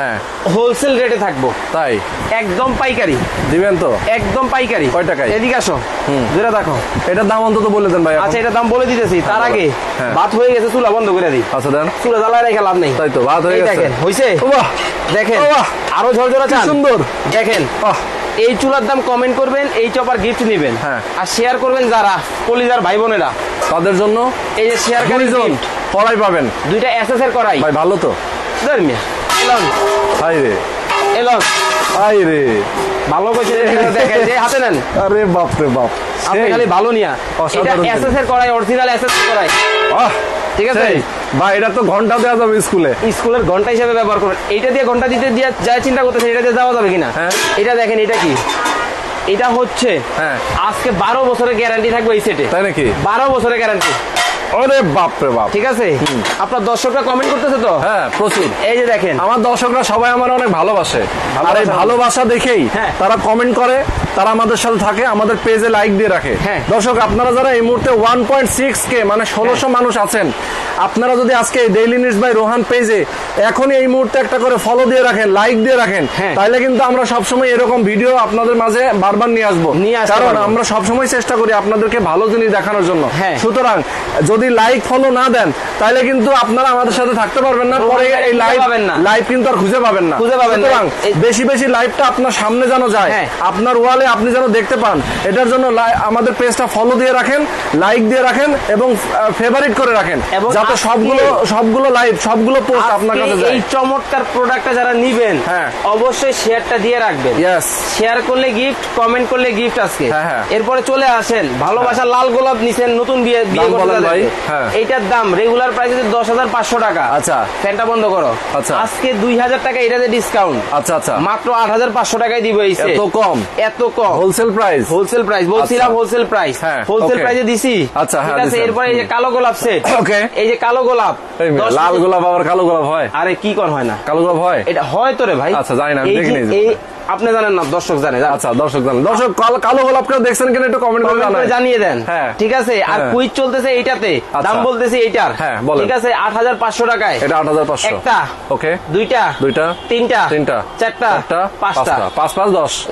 হোলসেল রেটে থাকবো। তাই? একদম পাইকারি দিবেন তো? একদম পাইকারি। কয় টাকায়? এদিকে আসো, যেটা দেখো। এটার দাম অন্তত বলে দেন ভাই। আচ্ছা, এটার দাম বলে দিতেছি, তার আগে ভাত হয়ে গেছে, চুলা বন্ধ করে দিই। আচ্ছা দেন। চুলা জ্বালায় রেখে লাভ নেই। তাই তো, ভাত হয়ে গেছে। দেখেন হইছে? দেখেন আরো ঝরঝরা চান? সুন্দর। দেখেন, এই চুলার দাম কমেন্ট করবেন, এই চপার গিফট নিবেন, আর শেয়ার করবেন যারা কলিজার ভাই বোনেরা, তাদের জন্য এই যে শেয়ার কড়াই পাবেন, দুইটা এসএস এর কড়াই। ভাই ভালো তো? ধর্মিয়া এলন, হাই রে এলন, হাই রে ভালো কইছে। দেখেন যে হাতে নেন। আরে বাপ রে বাপ, আপনি খালি ভালো নিয়া। এটা এসএস এর কড়াই, অরিজিনাল এসএস এর কড়াই। ঠিক আছে ভাই, এটা তো ঘন্টা দেওয়া যাবে স্কুলের ঘন্টা হিসেবে ব্যবহার করবেন। এইটা দিয়ে ঘন্টা দিতে দিয়ে যা চিন্তা করতেছেন, এটা দিয়ে যাওয়া যাবে কিনা? এটা দেখেন, এটা কি? এটা হচ্ছে আজকে 12 বছরের গ্যারান্টি থাকবে এই সেটে। তাই নাকি? 12 বছরের গ্যারান্টি। আরে বাপ রে বাপ। ঠিক আছে, আপনার দর্শকরা কমেন্ট করতেছে তো? হ্যাঁ প্রচুর। এই যে দেখেন, আমার দর্শকরা সবাই আমার অনেক ভালোবাসে, আর এই ভালোবাসা দেখেই তারা কমেন্ট করে, তারা আমাদের সাথে থাকে, আমাদের পেজে লাইক দিয়ে রাখে। দর্শক, আপনারা যারা এই মুহূর্তে 1.6K মানে 1600 মানুষ আছেন, আপনারা যদি আজকে ডেইলি নিউজ বাই রোহান পেজে এখনই এই মুহূর্তে একটা করে ফলো দিয়ে রাখেন, লাইক দিয়ে রাখেন, তাহলে কিন্তু আমরা সবসময় এরকম ভিডিও আপনাদের মাঝে বারবার নিয়ে আসবো। কারণ আমরা সবসময় চেষ্টা করি আপনাদেরকে ভালো জিনিস দেখানোর জন্য। সুতরাং যদি লাইক ফলো না দেন, তাহলে কিন্তু আপনারা আমাদের সাথে থাকতে পারবেন না, পরে এই লাইভ কিন্তু আর খুঁজে পাবেন না। সুতরাং বেশি বেশি লাইভটা আপনার সামনে যেন যায়, আপনার ওয়ালে আপনি যেন দেখতে পান, এটার জন্য আমাদের পেজটা ফলো দিয়ে রাখেন, লাইক দিয়ে রাখেন এবং ফেভারিট করে রাখেন, যাতে সবগুলো লাইভ, সবগুলো পোস্ট আপনার কাছে যায়। এই চমৎকার প্রোডাক্টটা যারা নিবেন, অবশ্যই শেয়ারটা দিয়ে রাখবেন। শেয়ার করলে গিফট, কমেন্ট করলে গিফট আজকে। এরপরে চলে আসেন, ভালোবাসার লাল গোলাপ নিছেন, নতুন বিয়ে করতে, এইটার দাম রেগুলার প্রাইস 10,500 টাকা। আচ্ছা, ফ্যানটা বন্ধ করো। আচ্ছা, আজকে 2000 টাকা এটাতে ডিসকাউন্ট। আচ্ছা আচ্ছা, মাত্র 8,500 টাকায় দিব। এত কম? এত কম হোলসেল প্রাইস। হোলসেল প্রাইস বলছিলাম, হোলসেল প্রাইস, হোলসেল প্রাইসে দিছি। আচ্ছা, ঠিক আছে। এরপরে এই যে কালো গোলাপ সেট। ওকে, এই যে কালো গোলাপ, লাল গোলাপ আবার কালো গোলাপ হয়? আরে কি কোন হয় না? কালো গোলাপ হয়? এটা হয় তো রে ভাই। আচ্ছা, জানি না, আমি দেখিনি। আপনি জানেন না, দর্শক জানে। আচ্ছা, দর্শক জানেন। দর্শক কালো গোলাপটা দেখছেন কিনা একটু কমেন্ট করে জানিয়ে দেন। ঠিক আছে। আর কুইজ চলতেছে এইটাতে, দাম বলতেছি এইটার। ঠিক আছে, 8,500 টাকায়। এটা 8,500। একটা, ওকে, দুইটা, তিনটা, চারটা, পাঁচটা, 5 5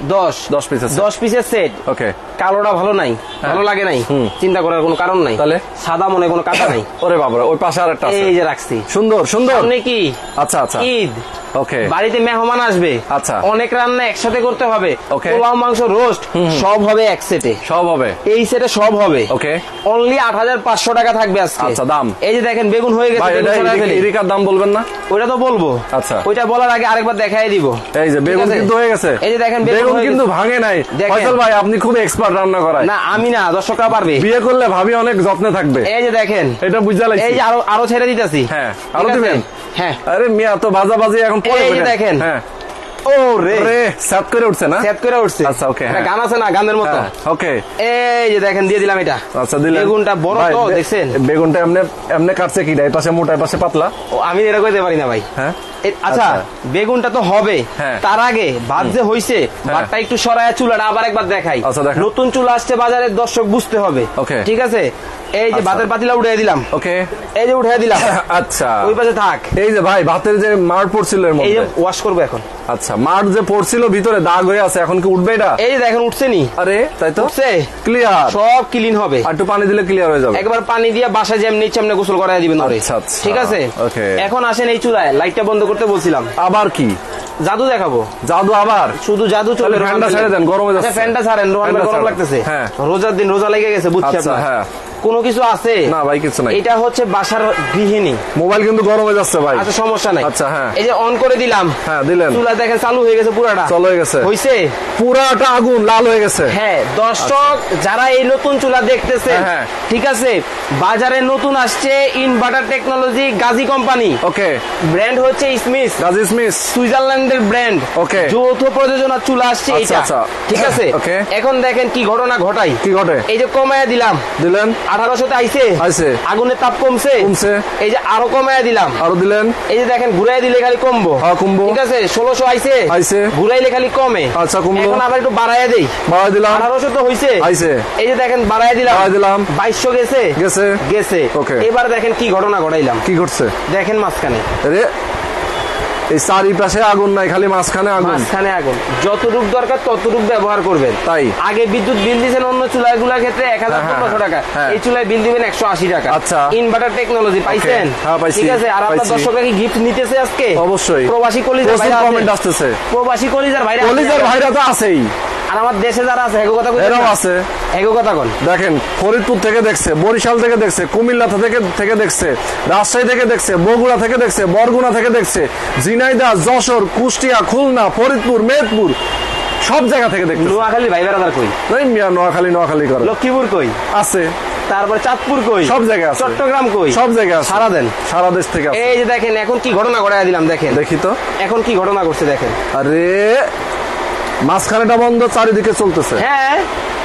10 পিস, 10 পিসের সেট। ওকে, কালোটা ভালো নাই, ভালো লাগে নাই, চিন্তা করার কোনো কারণ নাই। তাহলে সাদা মনে কোনো কাটা নাই। ওরে বাবা, ওই পাশে আরেকটা আছে, এই যে রাখছি। সুন্দর সুন্দর। সামনে কি? আচ্ছা আচ্ছা, ঈদ। ওকে, বাড়িতে মেহমান আসবে। আচ্ছা, অনেক রান্না একসাথে করতে হবে। পোলাও, মাংস, রোস্ট সব হবে এক সেটে। সব হবে এই সেটে, সব হবে। ওকে, অনলি 8,500 টাকা থাকবে আজকে। আচ্ছা, দাম এই যে দেখেন, বেগুন হয়ে গেছে। এরিকার দাম বলবেন না? ওইটা তো বলবো। আচ্ছা, ওইটা বলার আগে আরেকবার দেখাই দিব। এই যে বেগুন কিন্তু হয়ে গেছে। এই যে দেখেন, বেগুন কিন্তু ভাঙে নাই। ফয়সাল ভাই, আপনি খুব এক্সপার্ট রান্না করায়। না আমি না, দর্শকরা পারবে। বিয়ে করলে ভাবি অনেক যত্নে থাকবে। এই যে দেখেন, এটা বুঝা লাগছে। এই যে আরো ছেড়ে দিতেছি। হ্যাঁ, আরো দিবেন। হ্যাঁ, আরে মিয়া তো বাজাবাজি এখন পরে। এই যে দেখেন, হ্যাঁ, ও রে সেট করে উঠছে না? সেট করে উঠছে। আচ্ছা, ওকে, গান আছে না, গানের মতো। ওকে, এই যে দেখেন, দিয়ে দিলাম এটা। আচ্ছা, দিলেন। বেগুনটা বড় তো দেখছেন? বেগুনটা এমনি কাটছে কি, এই পাশে মোটা, এই পাশে পাতলা? আমি এটা কইতে পারি না ভাই। হ্যাঁ, আচ্ছা বেগুনটা তো হবে, তার আগে ভাত যে হইছে ভাতটা একটু সরায়া চুলাটা আবার একবার দেখাই। নতুন চুলা আসছে বাজারে, দর্শক বুঝতে হবে, ঠিক আছে? এই যে ভাতের পাতিলা উঠিয়ে দিলাম, ওকে, এই যে উঠিয়ে দিলাম। আচ্ছা ওই পাশে থাক। এই যে ভাই ভাতের যে মার পড়ছিল এর মধ্যে, এই যে ওয়াশ করবো এখন। আচ্ছা মার যে পড়ছিল ভিতরে দাগ হয়ে আছে, এখন কি উঠবে এটা? এই যে দেখেন উঠছে নি। আরে তাই তো, উঠছে, ক্লিয়ার, সব ক্লিন হবে। আর একটু পানি দিলে ক্লিয়ার হয়ে যাবে। একবার পানি দিয়ে বাসায় যেমনি চেমনে গোসল করাই দিবেন। আচ্ছা ঠিক আছে, ওকে। এখন আসেন এই চুলায় লাইটটা বন্ধ করতে বলছিলাম। আবার কি জাদু দেখাবো? জাদু আবার? শুধু জাদু চলে। ফ্যানটা ছেড়ে দেন, গরমে যাচ্ছে। ফ্যানটা ছাড়েন, গরম লাগতেছে। হ্যাঁ রোজার দিন, রোজা লেগে গেছে, বুঝছি আপনার। হ্যাঁ কোনো কিছু আছে? না ভাই কিছু নাই। এটা হচ্ছে বাসার গৃহিণী। মোবাইল কিন্তু গরম হয়ে যাচ্ছে ভাই। আচ্ছা সমস্যা নাই। আচ্ছা হ্যাঁ, এই যে অন করে দিলাম। হ্যাঁ দিলেন, চুলা দেখেন চালু হয়ে গেছে, পুরাটা চালু হয়ে গেছে, হইছে পুরাটা আগুন লাল হয়ে গেছে। হ্যাঁ দর্শক যারা এই নতুন চুলা দেখতেছে, ঠিক আছে, বাজারে নতুন আসছে inverter technology, Gazi company, okay, brand হচ্ছে স্মিথ, গাজী স্মিথ, সুইজারল্যান্ডের ব্র্যান্ড, ওকে, যৌথ প্রযোজনা চুলা আসছে এটা, ঠিক আছে। এখন দেখেন কি ঘটনা ঘটাই। কি ঘটে? এই যে কমায়া দিলাম, দিলেন 1800 আইছে, আগুনের তাপ কমছে, এই যে আরো কমায়া দিলাম, আরো দিলেন, এই যে দেখেন ঘুরাই দিলে খালি কমবো, কমবো, ঠিক আছে। 1600 আইছে, ঘুরাইলে খালি কমে, আচ্ছা কমবো। এখন আবার একটু বাড়াইয়া দেই, বাড়াই দিলাম। 1800 তো হইছে, এই যে দেখেন বাড়াইয়া দিলাম, 2200 গেছে, গেছে, ওকে। এবার দেখেন কি ঘটনা ঘটাইলাম। কি ঘটছে দেখেন মাঝখানে, আরে এই চারিপাশে আগুন নাই, খালি মাঝখানে আগুন, মাঝখানে আগুন। যতটুক দরকার ততটুক ব্যবহার করবেন। তাই আগে বিদ্যুৎ বিল দিয়েছেন অন্য চুলাগুলোর ক্ষেত্রে 1500 টাকা, এই চুলায় বিল দিবেন 180 টাকা। আচ্ছা ইনভার্টার টেকনোলজি পাইছেন? হ্যাঁ পাইছি, ঠিক আছে। আর আপনার দর্শকরা কি গিফট নিতেছে আজকে? অবশ্যই। প্রবাসী কলিজার ভাইরা কমেন্ট আসতেছে, প্রবাসী কলিজার ভাইরা তো আছেই। আর আমার দেশে যারা আছে এগো কথা কইছে, এরাও আছে, এগো কথা কোন। দেখেন ফরিদপুর থেকে দেখছে, বরিশাল থেকে দেখছে, কুমিল্লা থেকে দেখছে, রাজশাহী থেকে দেখছে, বগুড়া থেকে দেখছে, বরগুনা থেকে দেখছে, ঝিনাইদহ, যশোর, কুষ্টিয়া, খুলনা, ফরিদপুর, মেহেরপুর, সব জায়গা থেকে দেখছে। নোয়াখালী ভাই বেড়াদার কই? নোয়াখালী করে। লক্ষ্মীপুর কই? আছে। তারপর চাঁদপুর কই? সব জায়গায় আছে। চট্টগ্রাম কই? সব জায়গায় আছে। সারা দেন, সারা দেশ থেকে। এই যে দেখেন এখন কি ঘটনা ঘটায় দিলাম, দেখেন, দেখি তো এখন কি ঘটনা করছে দেখেন। আরে মাঝখানেটা বন্ধ, চারিদিকে চলতেছে। হ্যাঁ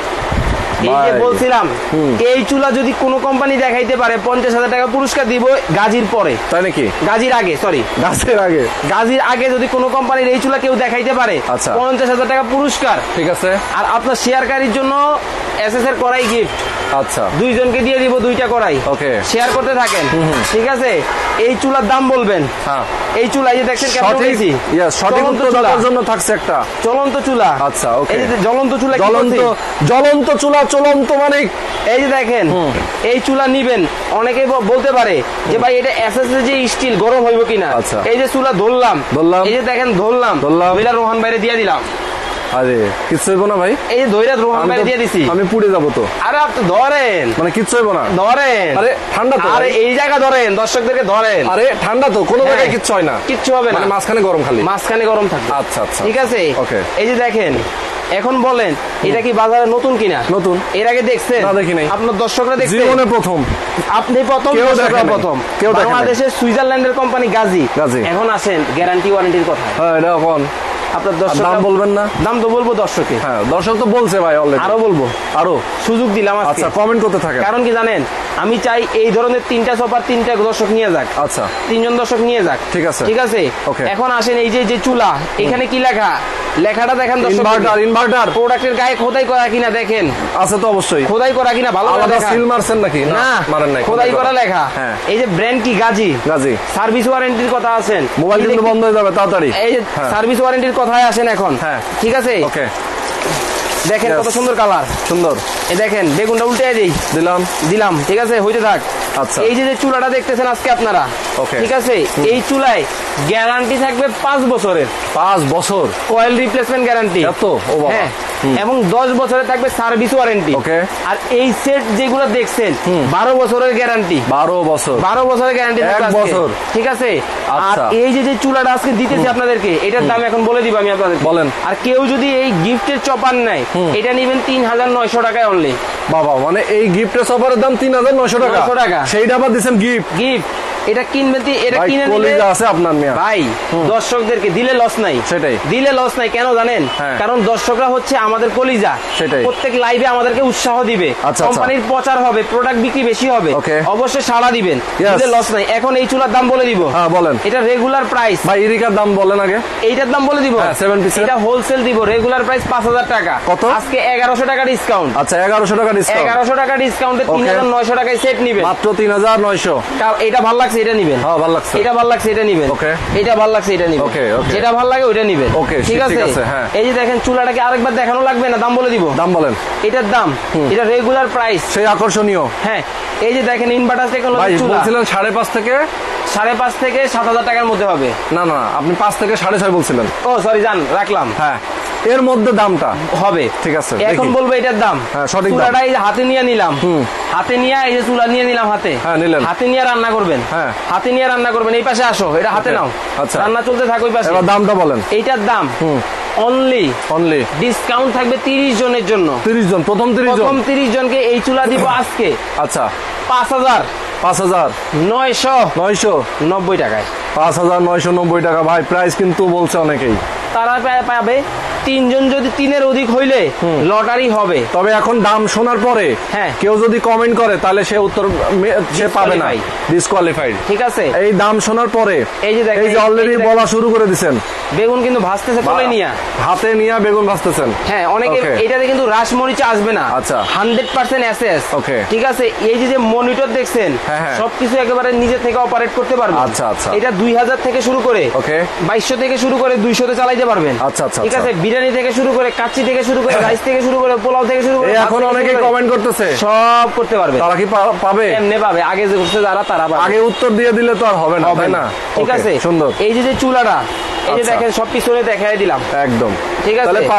এই যে বলছিলাম, এই চুলা যদি কোন কোম্পানি দেখাইতে পারে 50,000 টাকা পুরস্কার দিব গাজীর পরে। তাই নাকি? গাজীর আগে, সরি গাজীর আগে যদি কোন কোম্পানির এই চুলা কেউ দেখাইতে পারে, 50,000 টাকা পুরস্কার, ঠিক আছে। আর আপনার শেয়ারকারীর জন্য এসএস এর কড়াই গিফট। আচ্ছা দুইজনকে দিয়ে দিব 2টা কড়াই, ওকে, শেয়ার করতে থাকেন, ঠিক আছে। এই চুলার দাম বলবেন। হ্যাঁ এই চুলা এই যে দেখছেন কেমন হয়েছে, সঠিক উত্তর দেওয়ার জন্য থাকছে একটা চলন্ত চুলা। আচ্ছা ওকে, এই যে জ্বলন্ত চুলা, জ্বলন্ত চুলা, চলন্ত মানে এই যে দেখেন এই চুলা নিবেন, অনেকে বলতে পারে যে ভাই এটা এসএস যে স্টিল গরম হইব কিনা। এই যে চুলা ধরলাম, এই যে দেখেন ধরলাম, রোহান বাইরে দিয়ে দিলাম। আরে কিচ্ছু হইব না ভাই, এই যে ধৈর্য রোহান বাইরে দিয়ে দিছি, আমি পুড়ে যাবো তো। আরে আপনি ধরেন, মানে কিচ্ছু হইব না, ধরেন। আরে ঠান্ডা তো, আরে এই জায়গা ধরেন, দর্শকদেরকে ধরেন। আরে ঠান্ডা তো, কোনো জায়গায় কিচ্ছু হয় না, কিচ্ছু হবে না, মাঝখানে গরম, খালি মাঝখানে গরম থাকবে। আচ্ছা আচ্ছা ঠিক আছে, ওকে। এই যে দেখেন এখন বলেন এটা কি বাজারে নতুন কিনা? নতুন। এর আগে দেখছেন? না দেখি নাই। আপনার দর্শকরা দেখছেন? জীবনে প্রথম, আপনি প্রথম, দর্শকরা প্রথম। বাংলাদেশের সুইজারল্যান্ডের কোম্পানি গাজী। এখন আসেন গ্যারান্টি ওয়ারেন্টির কথা। হ্যাঁ এটা কোন আপনার দর্শক দাম বলবেন না? দাম তো বলবো দর্শকে। হ্যাঁ দর্শক তো বলছে ভাই অলরেডি, আরো বলবো, আরো সুযোগ দিলাম। আচ্ছা কমেন্ট করতে থাকেন। কারণ কি জানেন, আমি চাই এই ধরনের 3টা সোফার 3টা দর্শক নিয়ে যাক। আচ্ছা 3জন দর্শক নিয়ে যাক, ঠিক আছে, ঠিক আছে। এখন আসেন এই যে চুলা, এখানে কি লেখা, লেখাটা দেখেন দর্শক। ইনভার্টার প্রোডাক্টের গায়ে খোদাই করা কিনা দেখেন। আছে তো অবশ্যই খোদাই করা কিনা, ভালো আলাদা সিল মারছেন নাকি? না মারেন নাই, খোদাই করা লেখা। এই যে ব্র্যান্ড কি গাজী, সার্ভিস ওয়ারেন্টির কথা আছেন। মোবাইল কিন্তু বন্ধ হয়ে যাবে তাড়াতাড়ি। এই যে সার্ভিস ওয়ারেন্টির কথায় আসেন এখন, ঠিক আছে, ওকে। দেখেন কত সুন্দর কালার, সুন্দর। এই দেখেন বেগুনটা উল্টে দিলাম, ঠিক আছে, হইতে থাক। আচ্ছা এই যে চুলাটা দেখতেছেন আজকে আপনারা, ঠিক আছে, এই চুলায় গ্যারান্টি থাকবে 5 বছরের। 5 বছর কয়েল রিপ্লেসমেন্ট গ্যারান্টি, হ্যাঁ, এবং 10 বছরের থাকবে সার্ভিস ওয়ারেন্টি। আর এই সেট যেগুলো দেখছেন 12 বছরের গ্যারান্টি। 12 বছরের গ্যারান্টি, 1 বছর, ঠিক আছে। আর এই যে চুলাটা আজকে দিতেছি আপনাদেরকে, এটার দাম এখন বলে দিব আমি আপনাদের, বলেন। আর কেউ যদি এই গিফটের চপার নেয়, এটা নিবেন 3,900 টাকায় অনলি। বাবা, মানে এই গিফটের চপারের দাম 3,900 টাকা, সেইটা আবার দিচ্ছেন গিফট। এটা কিনবেন, এটা কিনে নিলে আছে আপনার মিয়া ভাই, দর্শকদেরকে দিলে লস নাই, সেটাই দিলে লস নাই। কেন জানেন? কারণ দর্শকরা হচ্ছে আমাদের কলিজা, সেটাই প্রত্যেক লাইভে আমাদেরকে উৎসাহ দিবে, কোম্পানির প্রচার হবে, প্রোডাক্ট বিক্রি বেশি হবে, অবশ্যই সাড়া দিবেন, দিলে লস নাই। এখন এই চুলার দাম বলে দিব। বলেন। এটা রেগুলার প্রাইস ভাই, এরিকার দাম বলেন আগে। এইটার দাম বলে দিব, 7 পিস। এটা হোলসেল দিব, রেগুলার প্রাইস 5000 টাকা। কত? আজকে 1100 টাকা ডিসকাউন্ট। আচ্ছা, 1100 টাকা ডিসকাউন্ট। 1100 টাকা ডিসকাউন্টে 3900 টাকায় সেট নিবেন, মাত্র 3900। এটা ভালো লাগছে, এটা নিবেন। হ্যাঁ, ভালো লাগছে। এটা ভালো লাগছে, এটা নিবেন। ওকে। এটা ভালো লাগছে, এটা নিবেন। ওকে, ওকে। যেটা ভালো লাগে ওটা নিবেন। ওকে, ঠিক আছে। হ্যাঁ। এই যে দেখেন চুলাটাকে আরেকবার দেখানো লাগবে না, দাম বলে দিব। দাম বলেন। এটার দাম, এটা রেগুলার প্রাইস, সেই আকর্ষণীয়। হ্যাঁ, এই যে দেখেন ইনভার্টার টেকনোলজি চুলা, বলছিলেন 5.5 থেকে 5.5 থেকে 7000 টাকার মধ্যে হবে। না না, আপনি 5 থেকে 6.5 বলছিলেন। ও সরি, জান রাখলাম। হ্যাঁ, এর মধ্যে দামটা হবে, ঠিক আছে। এখন বলবো এটার দাম। সঠিক দাম। চুলাটা এই হাতে নিয়ে নিলাম, হাতে নিয়ে এই যে চুলা নিয়ে নিলাম হাতে, নিলেন। হাতে নিয়ে রান্না করবেন, হাতে নিয়ে রান্না করবেন। এই পাশে আসো, এটা হাতে নাও। আচ্ছা, রান্না চলতে থাকো ওই পাশে। এবার দামটা বলেন। এইটার দাম অনলি ডিসকাউন্ট থাকবে 30 জনের জন্য। 30 জন, প্রথম 30 জনকে এই চুলা দিব আজকে। আচ্ছা, 5990 টাকায়। 5990 টাকা ভাই, প্রাইস কিন্তু বলছে অনেকেই। তারা পাবে 3 জন, যদি 3-এর অধিক হইলে লটারি হবে। তবে এখন দাম শোনার পরে কেউ যদি কমেন্ট করে তাহলে সে উত্তর সে পাবে না, ডিসকোয়ালিফাইড। ঠিক আছে, এই দাম শোনার পরে এই যে দেখেন, এই যে অলরেডি বলা শুরু করে দিয়েছেন। বেগুন কিন্তু ভাজতেছে, কোলে নিয়া, হাতে নিয়ে বেগুন ভাজতেছেন। হ্যাঁ, অনেকে এটাতে কিন্তু রাসমরিচ আসবে না। আচ্ছা, 100% এসএস। ওকে, ঠিক আছে। এই যে মনিটর দেখছেন, সবকিছু একেবারে নিজে থেকে অপারেট করতে পারবেন। আচ্ছা আচ্ছা, এটা 2000 থেকে শুরু করে 2200 থেকে শুরু করে 200 তে চালাইতে পারবেন। আচ্ছা আচ্ছা, ঠিক আছে। বিরিয়ানি থেকে শুরু করে, কাচ্চি থেকে শুরু করে, রাইস থেকে শুরু করে, পোলাও থেকে শুরু করে, এখন অনেকে কমেন্ট করতেছে, সব করতে পারবে। তারা কি পাবে? এমনি পাবে, আগে যে করছে যারা, তারা পাবে। আগে উত্তর দিয়ে দিলে তো আর হবে না, তাই না? ঠিক আছে, সুন্দর। এই যে চুলাটা, এই যে দেখেন, সব পিছনে দেখাই দিলাম একদম। ঠিক আছে, তাহলে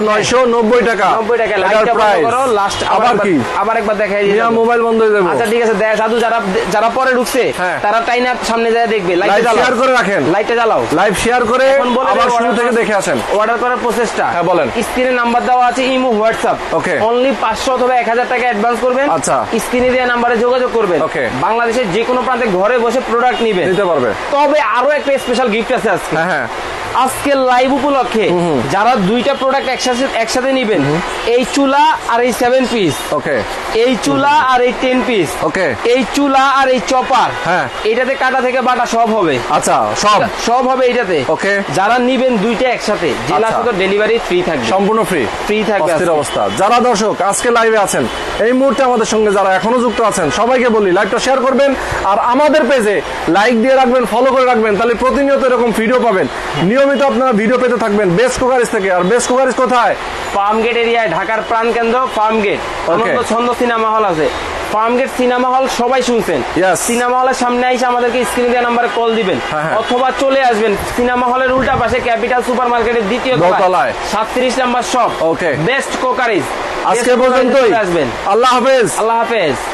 5990 টাকা। 90 টাকা। লাইটটা বন্ধ করো, লাস্ট আবার একবার দেখাই দিলাম। মোবাইল বন্ধ হয়ে যাবে। আচ্ছা, ঠিক আছে। সাধু যারা পরে ঢুকছে তারা টাইনা সামনে যায় দেখবে। লাইটটা শেয়ার করে রাখেন, লাইটটা জ্বালাও, লাইভ শেয়ার করে আবার শুরু থেকে দেখে আসেন। অর্ডার করার প্রসেসটা বলেন। স্ক্রিনে নাম্বার দেওয়া আছে, ইমো, হোয়াটসঅ্যাপ। ওকে, অনলি 500 অথবা 1000 টাকা অ্যাডভান্স করবেন। আচ্ছা, স্ক্রিনে দেওয়া নাম্বারে যোগাযোগ করবেন। ওকে, বাংলাদেশের যে কোনো প্রান্তে ঘরে বসে প্রোডাক্ট নিতে পারবে। তবে আরো একটা স্পেশাল গিফট আছে আজকে। হ্যাঁ, আজকের লাইভ উপলক্ষে যারা 2টা প্রোডাক্ট একসাথে নিবেন, এই চুলা আর এই 7 পিস, ওকে, এই চুলা আর এই 10 পিস, ওকে, এই চুলা আর এই চপার, হ্যাঁ, এটাতে কাটা থেকে বাটা সব হবে। আচ্ছা, সব হবে এটাতে। ওকে, যারা নিবেন 2টা একসাথে, জেলা শুধু ডেলিভারি ফ্রি থাকবে, সম্পূর্ণ ফ্রি থাকবে। অস্থির অবস্থা। যারা দর্শক আজকে লাইভে আছেন, এই মুহূর্তে আমাদের সঙ্গে যারা এখনো যুক্ত আছেন, সবাইকে বলি লাইভটা শেয়ার করবেন, আর আমাদের পেজে লাইক দিয়ে রাখবেন, ফলো করে রাখবেন, তাহলে প্রতিনিয়ত এরকম ভিডিও পাবেন। নিয়মিত আপনারা ভিডিও পেতে থাকবেন বেস্ট কুকারিজ থেকে। আর বেস্ট কুকারিজ কোথায়? ফার্মগেট এরিয়ায়, ঢাকার প্রাণকেন্দ্র ফার্মগেট। ছন্দ সিনেমা হল আছে, ফার্মগেট সিনেমা হল সবাই শুনছেন। সিনেমা হলের সামনে এসে আমাদেরকে স্ক্রিনে দেওয়া নাম্বারে কল দিবেন, অথবা চলে আসবেন সিনেমা হলের উল্টা পাশে ক্যাপিটাল সুপার মার্কেটের 2য় তলায় 37 number shop. Okay, best cookeries. আজকে পর্যন্তই আসবেন। আল্লাহ হাফেজ। আল্লাহ হাফেজ।